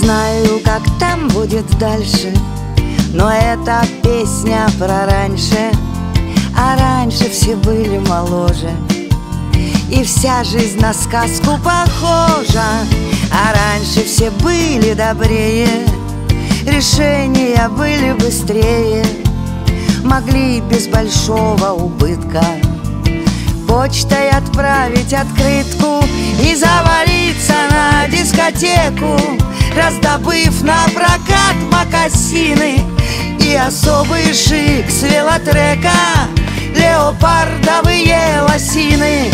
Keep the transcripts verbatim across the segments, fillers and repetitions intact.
знаю, как там будет дальше, но это песня про раньше. А раньше все были моложе, и вся жизнь на сказку похожа. А раньше все были добрее, решения были быстрее, могли без большого убытка почтой отправить открытку и завалиться на дискотеку, раздобыв на прокат мокасины и особый шик с велотрека, леопардовые лосины.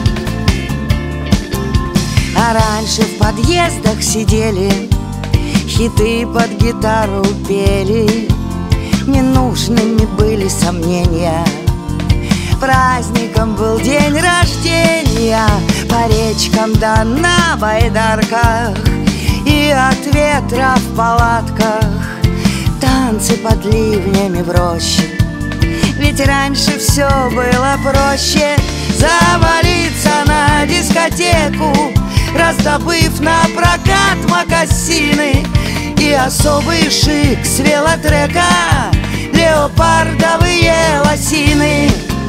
А раньше в подъездах сидели, хиты под гитару пели, ненужными были сомнения. Праздником был день рождения, по речкам да на байдарках, и от ветра в палатках танцы под ливнями в роще. Ведь раньше все было проще: завалиться на дискотеку, раздобыв на прокат мокасины и особый шик с велотрека, леопардовые лосины.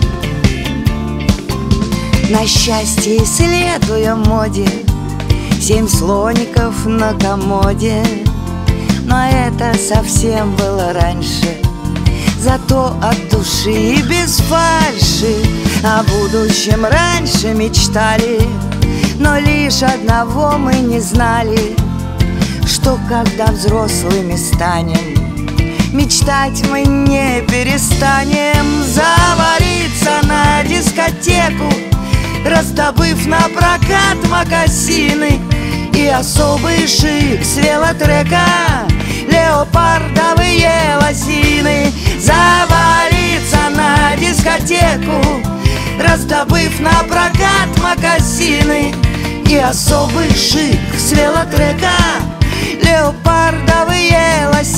На счастье, следуя моде, семь слоников на комоде. Но это совсем было раньше, зато от души и без фальши. О будущем раньше мечтали, но лишь одного мы не знали, что когда взрослыми станем, мечтать мы не перестанем. Завалиться на дискотеку, раздобыв на прокат мокасины и особый шик с велотрека, леопардовые лосины. Завалиться на дискотеку, раздобыв на прокат мокасины и особый шик с велотрека, леопардовые лосины.